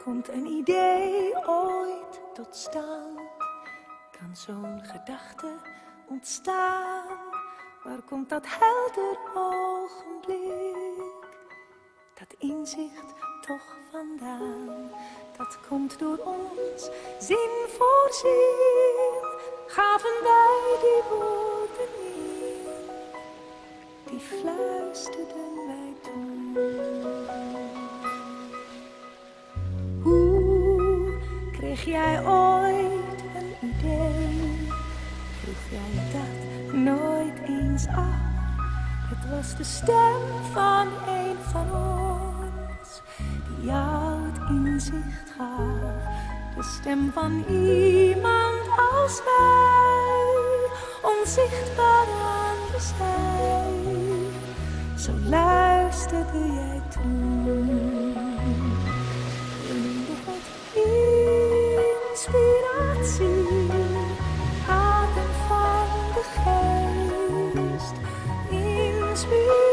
komt een idee ooit tot staan? Kan zo'n gedachte ontstaan? Waar komt dat helder ogenblik? Dat inzicht toch vandaan? Dat komt door ons, zin voor zin, gaven wij die woorden in, die fluisterden wij toen. Hoe kreeg jij ooit een idee? Vroeg jij dat nooit eens af? Het was de stem van een van ons, die jou het inzicht gaf. De stem van iemand als wij, onzichtbaar aan je zij. Zo luisterde jij toen. Je noemde het inspiratie, adem van de geest. Inspiratie.